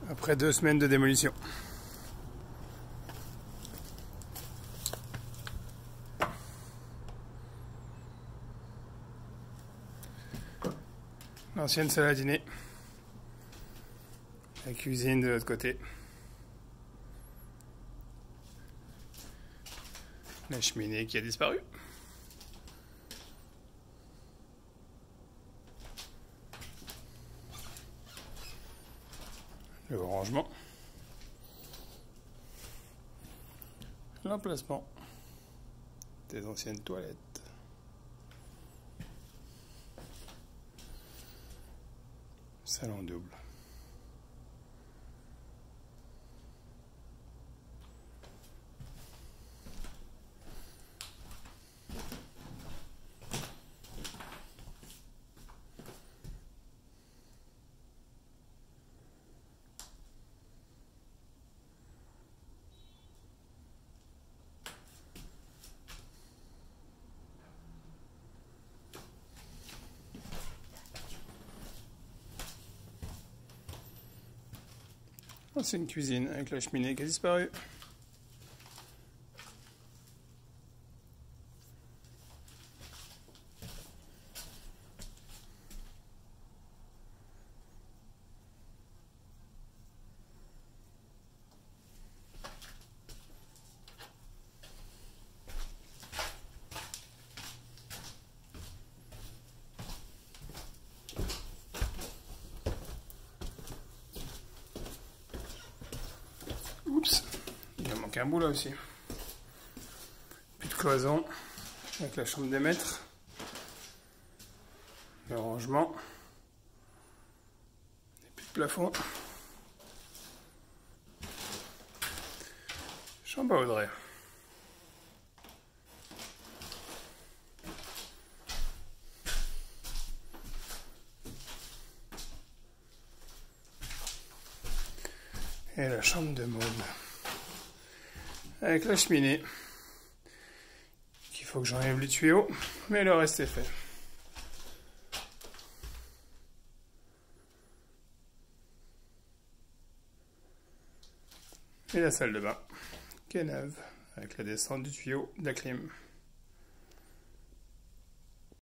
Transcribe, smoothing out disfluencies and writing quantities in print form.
Après 2 semaines de démolition. L'ancienne salle à dîner. La cuisine de l'autre côté. La cheminée qui a disparu. Le rangement. L'emplacement des anciennes toilettes. Salon double. C'est une cuisine avec la cheminée qui a disparu. Oups, il en manque un bout là aussi. Plus de cloison avec la chambre des maîtres. Le rangement. Et plus de plafond. Chambre à Audrey. Et la chambre de Maud. Avec la cheminée. Il faut que j'enlève les tuyaux, mais le reste est fait. Et la salle de bain, qui est neuve, avec la descente du tuyau de la clim.